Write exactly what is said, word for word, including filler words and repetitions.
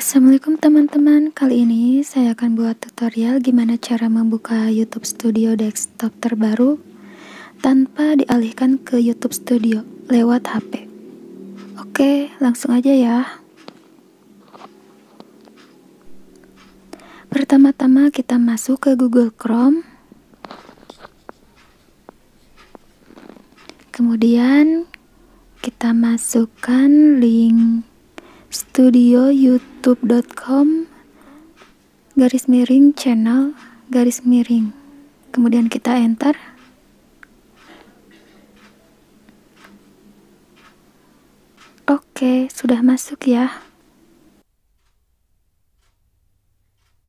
Assalamualaikum teman-teman, kali ini saya akan buat tutorial gimana cara membuka YouTube Studio desktop terbaru tanpa dialihkan ke YouTube Studio lewat H P. Oke, langsung aja ya. Pertama-tama kita masuk ke Google Chrome. Kemudian kita masukkan link studio youtube dot com garis miring channel garis miring, kemudian kita enter. Oke, sudah masuk ya.